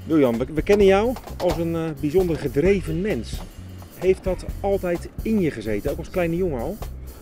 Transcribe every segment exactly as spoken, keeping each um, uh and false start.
Wiljan, we, we kennen jou als een uh, bijzonder gedreven mens. Heeft dat altijd in je gezeten, ook als kleine jongen al?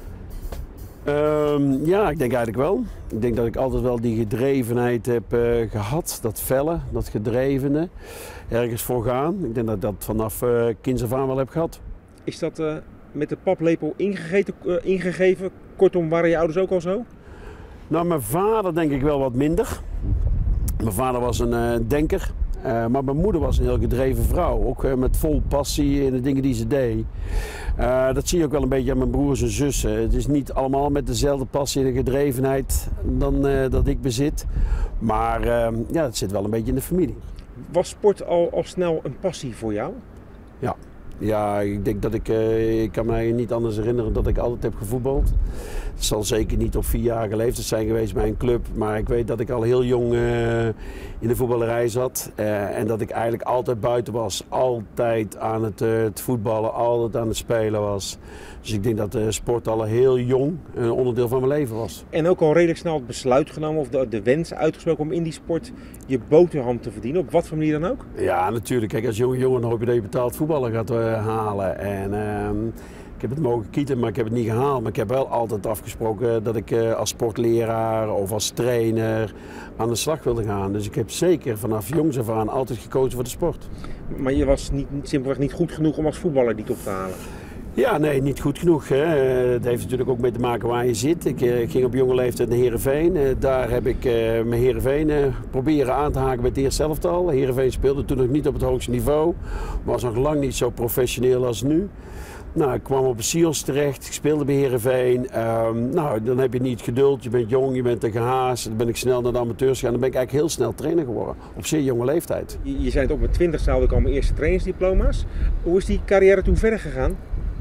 Um, ja, ik denk eigenlijk wel. Ik denk dat ik altijd wel die gedrevenheid heb uh, gehad. Dat felle, dat gedrevene. Ergens voor gaan. Ik denk dat ik dat vanaf uh, kinds af aan wel heb gehad. Is dat uh, met de paplepel ingegeten, uh, ingegeven? Kortom, waren je ouders ook al zo? Nou, mijn vader denk ik wel wat minder. Mijn vader was een uh, denker. Uh, maar mijn moeder was een heel gedreven vrouw, ook uh, met vol passie in de dingen die ze deed. Uh, dat zie je ook wel een beetje aan mijn broers en zussen. Het is niet allemaal met dezelfde passie en gedrevenheid dan uh, dat ik bezit. Maar uh, ja, het zit wel een beetje in de familie. Was sport al, al snel een passie voor jou? Ja. Ja, ik denk dat ik, uh, ik kan me niet anders herinneren dat ik altijd heb gevoetbald. Het zal zeker niet op vierjarige leeftijd zijn geweest bij een club. Maar ik weet dat ik al heel jong uh, in de voetballerij zat. Uh, en dat ik eigenlijk altijd buiten was. Altijd aan het, uh, het voetballen, altijd aan het spelen was. Dus ik denk dat uh, sport al heel jong een onderdeel van mijn leven was. En ook al redelijk snel het besluit genomen of de, de wens uitgesproken om in die sport je boterham te verdienen. Op wat voor manier dan ook? Ja, natuurlijk. Kijk, als jonge jongen hoop je dat je betaald voetballen gaat uh, halen. En, uh, ik heb het mogen kieten, maar ik heb het niet gehaald. Maar ik heb wel altijd afgesproken dat ik uh, als sportleraar of als trainer aan de slag wilde gaan. Dus ik heb zeker vanaf jongs af aan altijd gekozen voor de sport. Maar je was niet, simpelweg niet goed genoeg om als voetballer die top te halen? Ja, nee, niet goed genoeg. Hè. Het heeft natuurlijk ook mee te maken waar je zit. Ik, ik ging op jonge leeftijd naar Heerenveen. Daar heb ik uh, mijn Heerenveen uh, proberen aan te haken bij het eerste elftal. Heerenveen speelde toen nog niet op het hoogste niveau. Was nog lang niet zo professioneel als nu. Nou, ik kwam op de Sions terecht, ik speelde bij Heerenveen. Um, nou, dan heb je niet geduld, je bent jong, je bent te gehaast. Dan ben ik snel naar de amateurs gegaan. Dan ben ik eigenlijk heel snel trainer geworden, op zeer jonge leeftijd. Je, je zei het op mijn twintigste haalde ik al mijn eerste trainersdiploma's. Hoe is die carrière toen verder gegaan?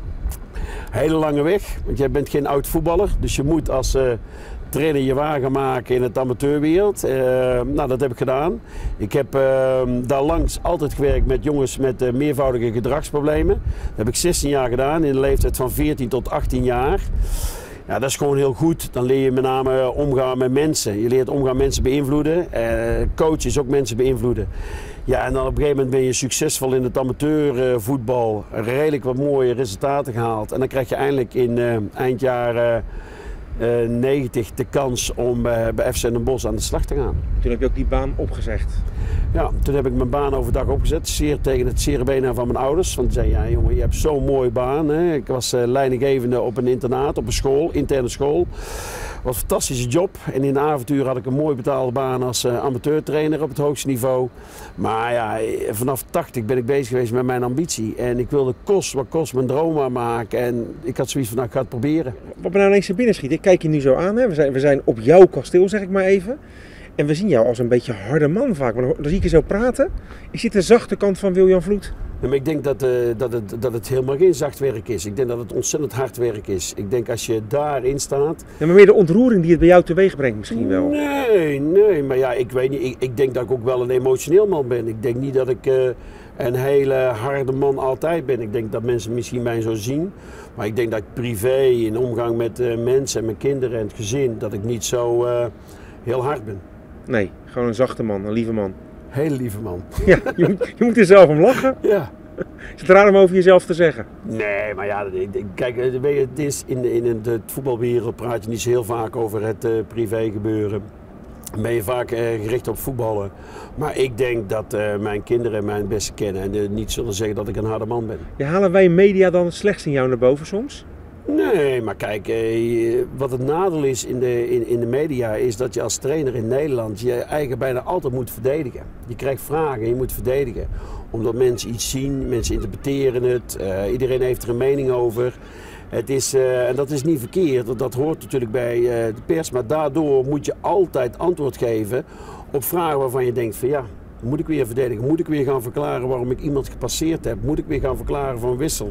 Hele lange weg, want jij bent geen oud voetballer. Dus je moet als uh, trainer je wagen maken in het amateurwereld. Uh, nou, dat heb ik gedaan. Ik heb uh, daar langs altijd gewerkt met jongens met uh, meervoudige gedragsproblemen. Dat heb ik zestien jaar gedaan in de leeftijd van veertien tot achttien jaar. Ja, dat is gewoon heel goed. Dan leer je met name omgaan met mensen. Je leert omgaan met mensen beïnvloeden. Uh, coach is ook mensen beïnvloeden. Ja, en dan op een gegeven moment ben je succesvol in het amateurvoetbal. Redelijk wat mooie resultaten gehaald. En dan krijg je eindelijk in uh, eind jaren uh, negentig de kans om uh, bij F C Den Bosch aan de slag te gaan. Toen heb je ook die baan opgezegd? Ja, toen heb ik mijn baan overdag opgezet. Zeer tegen het zere been van mijn ouders. Want die zeiden, ja jongen, je hebt zo'n mooie baan. Hè. Ik was uh, leidinggevende op een internaat, op een school, interne school. Wat een fantastische job. En in de avontuur had ik een mooi betaalde baan als uh, amateurtrainer op het hoogste niveau. Maar ja, vanaf tachtig ben ik bezig geweest met mijn ambitie. En ik wilde kost wat kost mijn droom aan maken. En ik had zoiets van, nou, ik ga het proberen. Wat me nou ineens er binnen schiet, ik kijk je nu zo aan. Hè. We, zijn, we zijn op jouw kasteel, zeg ik maar even. En we zien jou als een beetje harde man vaak. Maar dan, dan zie ik je zo praten. Is dit de zachte kant van Wiljan Vloed? Ja, maar ik denk dat, uh, dat, het, dat het helemaal geen zacht werk is. Ik denk dat het ontzettend hard werk is. Ik denk als je daarin staat... Ja, maar meer de ontroering die het bij jou teweeg brengt misschien wel. Nee, nee. Maar ja, ik weet niet. Ik, ik denk dat ik ook wel een emotioneel man ben. Ik denk niet dat ik uh, een hele harde man altijd ben. Ik denk dat mensen misschien mij zo zien. Maar ik denk dat ik privé, in omgang met uh, mensen en mijn kinderen en het gezin, dat ik niet zo uh, heel hard ben. Nee, gewoon een zachte man, een lieve man. Hele lieve man. Ja, je moet, je moet er zelf om lachen. Ja. Is het raar om over jezelf te zeggen? Nee, maar ja, kijk, het is in, in de voetbalwereld praat je niet zo heel vaak over het uh, privé gebeuren. Dan ben je vaak uh, gericht op voetballen. Maar ik denk dat uh, mijn kinderen mij het beste kennen en uh, niet zullen zeggen dat ik een harde man ben. Ja, halen wij media dan het slechtste in jou naar boven soms? Nee, maar kijk, eh, wat het nadeel is in de, in, in de media is dat je als trainer in Nederland je eigen bijna altijd moet verdedigen. Je krijgt vragen en je moet verdedigen. Omdat mensen iets zien, mensen interpreteren het, uh, iedereen heeft er een mening over. Het is, uh, en dat is niet verkeerd, dat, dat hoort natuurlijk bij uh, de pers. Maar daardoor moet je altijd antwoord geven op vragen waarvan je denkt van ja, moet ik weer verdedigen? Moet ik weer gaan verklaren waarom ik iemand gepasseerd heb? Moet ik weer gaan verklaren van wissel?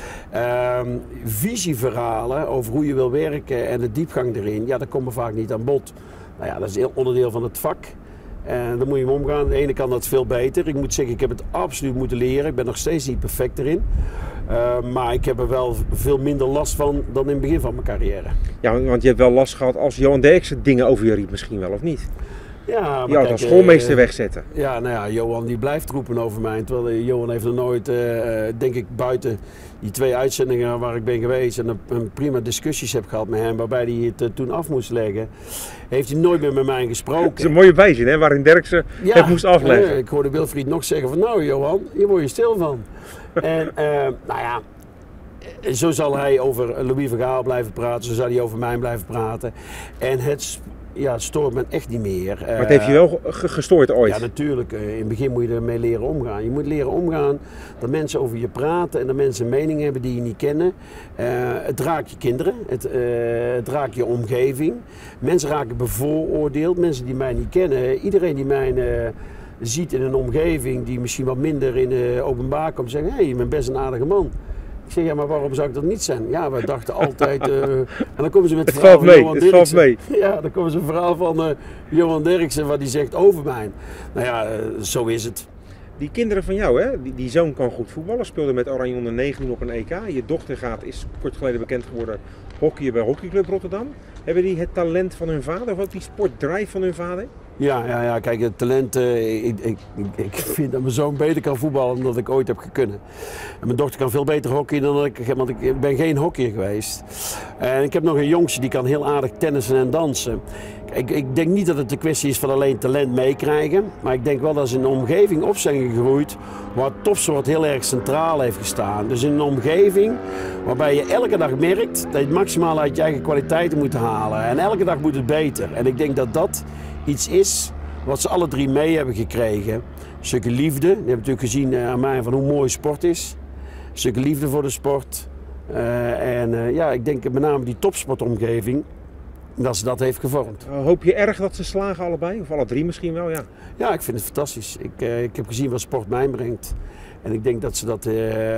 Uh, visieverhalen over hoe je wil werken en de diepgang erin, ja, dat komt er vaak niet aan bod. Nou ja, dat is een onderdeel van het vak. En daar moet je mee omgaan. Aan de ene kant dat veel beter. Ik moet zeggen, ik heb het absoluut moeten leren. Ik ben nog steeds niet perfect erin. Uh, maar ik heb er wel veel minder last van dan in het begin van mijn carrière. Ja, want je hebt wel last gehad als Johan Derksen dingen over je riep misschien wel, of niet? Ja, maar jou kijk, als schoolmeester uh, wegzetten. Ja, nou ja, Johan die blijft roepen over mij. Terwijl uh, Johan heeft nog nooit, uh, denk ik, buiten die twee uitzendingen waar ik ben geweest en een, een prima discussies heb gehad met hem, waarbij hij het uh, toen af moest leggen, heeft hij nooit meer met mij gesproken. Dat is een mooie bijzin, hè, waarin Derksen ja, het moest afleggen. Uh, ik hoorde Wilfried nog zeggen van, nou Johan, hier word je stil van. En uh, nou ja, zo zal hij over Louis van Gaal blijven praten, zo zal hij over mij blijven praten. En het ja, stoort me echt niet meer. Maar het heeft je wel gestoord ooit? Ja, natuurlijk. In het begin moet je ermee leren omgaan. Je moet leren omgaan dat mensen over je praten en dat mensen een mening hebben die je niet kennen. Uh, het raakt je kinderen, het, uh, het raakt je omgeving. Mensen raken bevooroordeeld, mensen die mij niet kennen. Iedereen die mij uh, ziet in een omgeving die misschien wat minder in de openbaar komt, zeggen, hé, hey, je bent best een aardige man. Ik zeg, ja, maar waarom zou ik dat niet zijn? Ja, wij dachten altijd... Uh, en dan komen ze met het, het verhaal van mee, Johan Derksen. Mee. Ja, dan komen ze een verhaal van uh, Johan Derksen wat hij zegt over mij. Nou ja, uh, zo is het. Die kinderen van jou, hè? Die, die zoon kan goed voetballen, speelde met Oranje onder negentien op een E K. Je dochter gaat, is kort geleden bekend geworden, hockeyen bij Hockeyclub Rotterdam. Hebben die het talent van hun vader of ook die sportdrive van hun vader? Ja, ja, ja, kijk, het talent, uh, ik, ik, ik vind dat mijn zoon beter kan voetballen dan dat ik ooit heb kunnen. En mijn dochter kan veel beter hockeyen dan ik, want ik ben geen hockeyer geweest. En ik heb nog een jongetje die kan heel aardig tennissen en dansen. Ik, ik denk niet dat het een kwestie is van alleen talent meekrijgen, maar ik denk wel dat ze in een omgeving op zijn gegroeid waar topsport heel erg centraal heeft gestaan. Dus in een omgeving waarbij je elke dag merkt dat je het maximaal uit je eigen kwaliteiten moet halen. En elke dag moet het beter. En ik denk dat dat iets is wat ze alle drie mee hebben gekregen. Een stukje liefde, je hebt natuurlijk gezien aan mij van hoe mooi sport is. Een stukje liefde voor de sport. Uh, en uh, ja, ik denk met name die topsportomgeving, dat ze dat heeft gevormd. Uh, hoop je erg dat ze slagen allebei? Of alle drie misschien wel, ja? Ja, ik vind het fantastisch. Ik, uh, ik heb gezien wat sport mij brengt. En ik denk dat ze dat uh,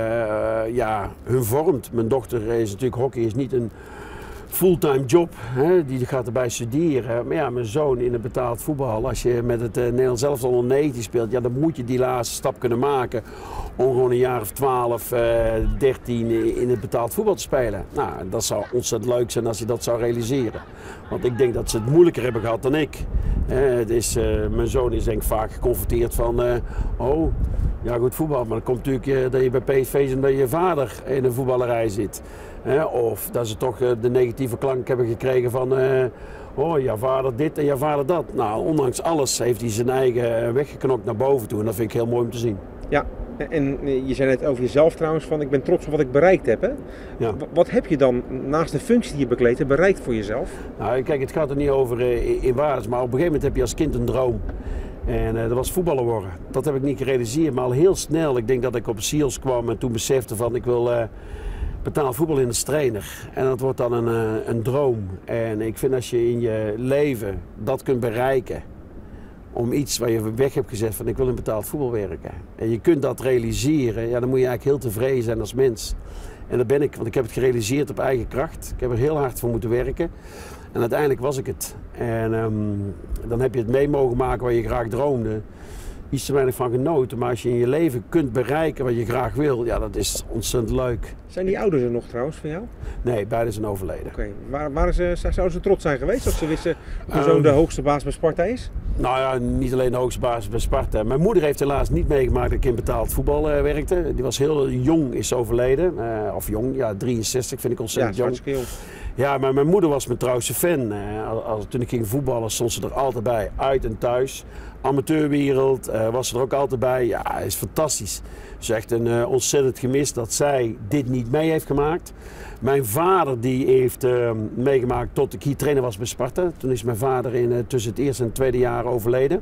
ja, hun vormt. Mijn dochter is natuurlijk, hockey is niet een fulltime job, hè? Die gaat erbij studeren. Maar ja, mijn zoon in het betaald voetbal, als je met het uh, Nederlands elftal onder negentien speelt, ja, dan moet je die laatste stap kunnen maken om gewoon een jaar of twaalf, uh, dertien in het betaald voetbal te spelen. Nou, dat zou ontzettend leuk zijn als je dat zou realiseren. Want ik denk dat ze het moeilijker hebben gehad dan ik. Uh, het is, uh, mijn zoon is denk ik vaak geconfronteerd van, uh, oh, ja goed voetbal, maar dan komt natuurlijk uh, dat je bij P S V en dat je vader in een voetballerij zit. Uh, of dat ze toch uh, de negatieve klank hebben gekregen van, uh, oh, jouw vader dit en jouw vader dat. Nou, ondanks alles heeft hij zijn eigen weg geknokt naar boven toe en dat vind ik heel mooi om te zien. Ja, en je zei net over jezelf trouwens van, ik ben trots op wat ik bereikt heb, hè? Ja. Wat heb je dan naast de functie die je bekleedt hebt bereikt voor jezelf? Nou, kijk, het gaat er niet over uh, in waardes, maar op een gegeven moment heb je als kind een droom. En uh, dat was voetballer worden. Dat heb ik niet gerealiseerd, maar al heel snel, ik denk dat ik op Seals kwam en toen besefte van, ik wil... Uh, betaald voetbal in als trainer. En dat wordt dan een, uh, een droom. En ik vind als je in je leven dat kunt bereiken, om iets waar je weg hebt gezet van ik wil in betaald voetbal werken. En je kunt dat realiseren, ja, dan moet je eigenlijk heel tevreden zijn als mens. En dat ben ik, want ik heb het gerealiseerd op eigen kracht. Ik heb er heel hard voor moeten werken. En uiteindelijk was ik het. En um, dan heb je het mee mogen maken waar je graag droomde. Iets te weinig van genoten, maar als je in je leven kunt bereiken wat je graag wil, ja, dat is ontzettend leuk. Zijn die ouders er nog trouwens van jou? Nee, beide zijn overleden. Oké, waar, waren ze, zouden ze trots zijn geweest als ze wisten dat hun zoon um, de hoogste baas bij Sparta is? Nou ja, niet alleen de hoogste baas bij Sparta. Mijn moeder heeft helaas niet meegemaakt dat ik in betaald voetbal uh, werkte. Die was heel jong, is overleden. Uh, of jong, ja, drieënzestig vind ik ontzettend ja, jong. jong. Ja, maar mijn moeder was mijn trouwste fan. Uh, als, toen ik ging voetballen stond ze er altijd bij, uit en thuis. Amateurwereld uh, was ze er ook altijd bij. Ja, is fantastisch. Het is echt een uh, ontzettend gemis dat zij dit niet mee heeft gemaakt. Mijn vader die heeft uh, meegemaakt tot ik hier trainer was bij Sparta. Toen is mijn vader in, uh, tussen het eerste en het tweede jaar overleden.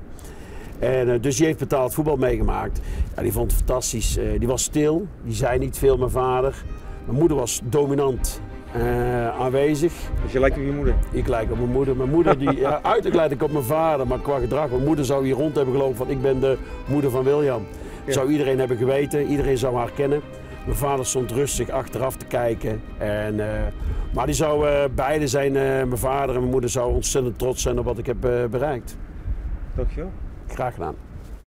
En, uh, dus die heeft betaald voetbal meegemaakt. Ja, die vond het fantastisch. Uh, die was stil, die zei niet veel, mijn vader. Mijn moeder was dominant. Uh, aanwezig. Dus je lijkt op je moeder? Ik lijk op mijn moeder. Mijn moeder, die, ja, uiterlijk lijk ik op mijn vader, maar qua gedrag, mijn moeder zou hier rond hebben gelopen van ik ben de moeder van William. Ja. Zou iedereen hebben geweten, iedereen zou haar kennen. Mijn vader stond rustig achteraf te kijken. En, uh, maar die zou uh, beide zijn, uh, mijn vader en mijn moeder, zou ontzettend trots zijn op wat ik heb uh, bereikt. Dankjewel. Graag gedaan.